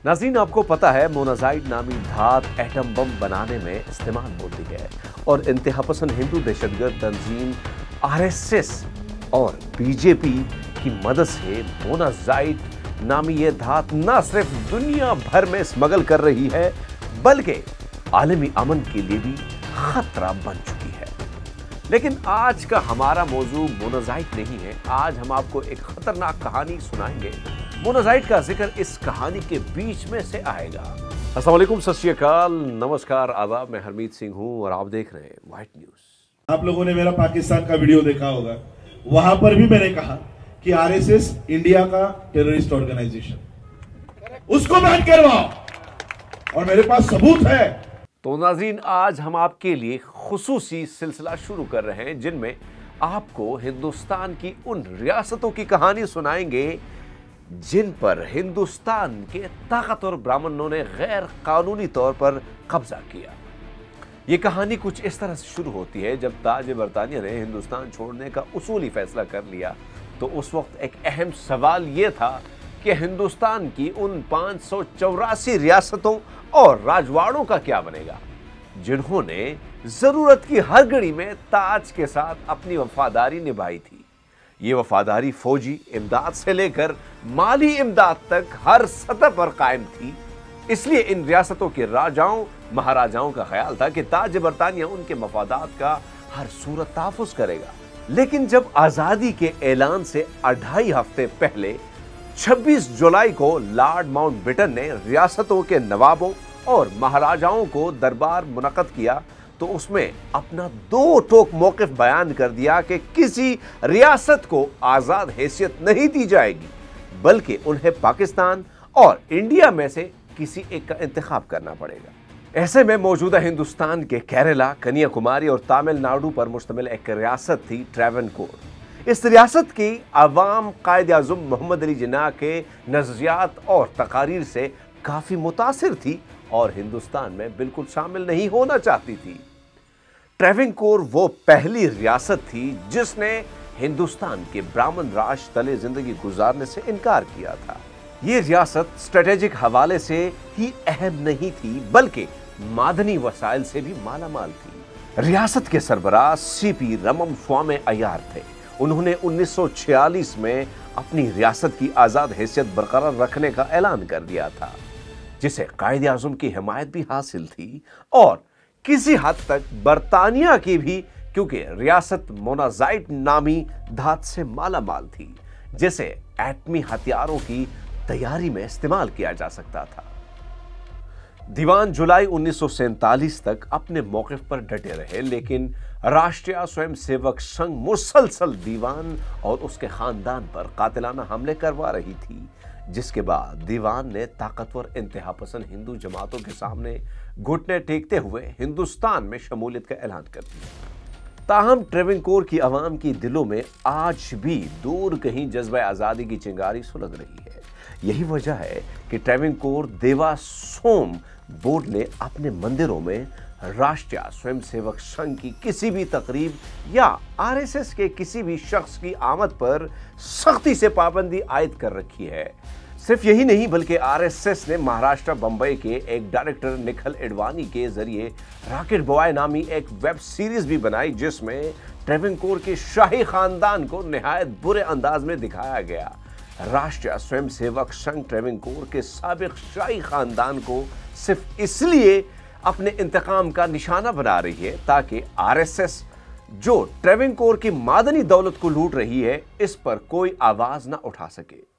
नाज़रीन, आपको पता है मोनाज़ाइट नामी धात एटम बम बनाने में इस्तेमाल होती है और इंतहापसंद हिंदू दहशतगर्द तंजीम आरएसएस और बीजेपी की मदद से मोनाज़ाइट नामी ये धात न सिर्फ दुनिया भर में स्मगल कर रही है बल्कि आलमी अमन के लिए भी खतरा बन चुकी है। लेकिन आज का हमारा मौजू मोनाज़ाइट नहीं है। आज हम आपको एक खतरनाक कहानी सुनाएंगे। मोनाज़ाइट का जिक्र इस कहानी के बीच में से आएगा। अस्सलाम वालेकुम, सत श्री अकाल, नमस्कार, आदाब। मैं हरमीत सिंह हूं और आप देख रहे हैं व्हाइट न्यूज। आप लोगों ने मेरा पाकिस्तान का वीडियो देखा होगा, वहां पर भी मैंने कहा कि आरएसएस इंडिया का टेररिस्ट ऑर्गेनाइजेशन, उसको बैन करवाओ और मेरे पास सबूत है। तो नाज़रीन, आज हम आपके लिए खुसूसी सिलसिला शुरू कर रहे हैं जिनमें आपको हिंदुस्तान की उन रियासतों की कहानी सुनाएंगे जिन पर हिंदुस्तान के ताकतवर ब्राह्मणों ने गैर कानूनी तौर पर कब्जा किया। यह कहानी कुछ इस तरह से शुरू होती है। जब ताज बरतानिया ने हिंदुस्तान छोड़ने का उसूली फैसला कर लिया तो उस वक्त एक अहम सवाल यह था कि हिंदुस्तान की उन 584 रियासतों और राजवाड़ों का क्या बनेगा जिन्होंने जरूरत की हर घड़ी में ताज के साथ अपनी वफादारी निभाई थी। ये वफादारी फौजी इमदाद से लेकर माली इमदाद तक हर सतह पर कायम थी। इसलिए इन रियासतों के राजाओं महाराजाओं का ख्याल था कि ताज बरतानिया उनके मफादात का हर सूरत तहफ़्फ़ुज़ करेगा। लेकिन जब आज़ादी के ऐलान से 2.5 हफ्ते पहले 26 जुलाई को लॉर्ड माउंटबेटन ने रियासतों के नवाबों और महाराजाओं को दरबार मुनक़द किया तो उसमें अपना 2 टोक मौक़िफ़ बयान कर दिया कि किसी रियासत को आज़ाद हैसियत नहीं दी जाएगी बल्कि उन्हें पाकिस्तान और इंडिया में से किसी एक का इंतखाब करना पड़ेगा। ऐसे में मौजूदा हिंदुस्तान के केरला, कन्याकुमारी और तमिलनाडु पर मुश्तमिल एक रियासत थी ट्रैवनकोर। इस रियासत की आवाम कायद-ए-आज़म मोहम्मद अली जिन्ना के नज़रियात और तकारीर से काफ़ी मुतासिर थी और हिंदुस्तान में बिल्कुल शामिल नहीं होना चाहती थी। ट्रैवनकोर वो पहली रियासत थी जिसने हिंदुस्तान के ब्राह्मण राज तले जिंदगी गुजारने से इनकार किया था। ये रियासत स्ट्रेटेजिक हवाले से ही अहम नहीं थी बल्कि मादनी वसाइल से भी मालामाल थी। रियासत के सरबराह सीपी रमम स्वामी अय्यर थे। उन्होंने 1946 में अपनी रियासत की आज़ाद हैसियत बरकरार रखने का ऐलान कर दिया था जिसे कायद-ए-आज़म की हिमायत भी हासिल थी और किसी हद तक बरतानिया की भी, क्योंकि रियासत मोनाज़ाइट नामी धात से मालामाल थी जिसे एटमी हथियारों की तैयारी में इस्तेमाल किया जा सकता था। दीवान जुलाई 1947 तक अपने मौक़िफ़ पर डटे रहे लेकिन राष्ट्रीय स्वयंसेवक संघ मुसलसल दीवान और उसके खानदान पर कातिलाना हमले करवा रही थी, जिसके बाद दीवान ने ताकतवर इंतहापसंद हिंदू जमातों के सामने घुटने टेकते हुए हिंदुस्तान में शमूलियत का ऐलान कर दिया। ताहम ट्रैवनकोर की आवाम की दिलों में आज भी दूर कहीं जज्बा आज़ादी की चिंगारी सुलग रही है। यही वजह है कि ट्रैवनकोर देवा सोम बोर्ड ने अपने मंदिरों में राष्ट्रीय स्वयंसेवक संघ की किसी भी तकरीब या आरएसएस के किसी भी शख्स की आमद पर सख्ती से पाबंदी आयद कर रखी है। सिर्फ यही नहीं बल्कि आरएसएस ने महाराष्ट्र बंबई के एक डायरेक्टर निखिल एडवाणी के जरिए रॉकेट बॉय नामी एक वेब सीरीज भी बनाई जिसमें ट्रैवनकोर के शाही खानदान को निहायत बुरे अंदाज में दिखाया गया। राष्ट्रीय स्वयंसेवक संघ ट्रैवनकोर के साबिक शाही खानदान को सिर्फ इसलिए अपने इंतकाम का निशाना बना रही है ताकि आरएसएस जो ट्रैवनकोर की मादनी दौलत को लूट रही है इस पर कोई आवाज ना उठा सके।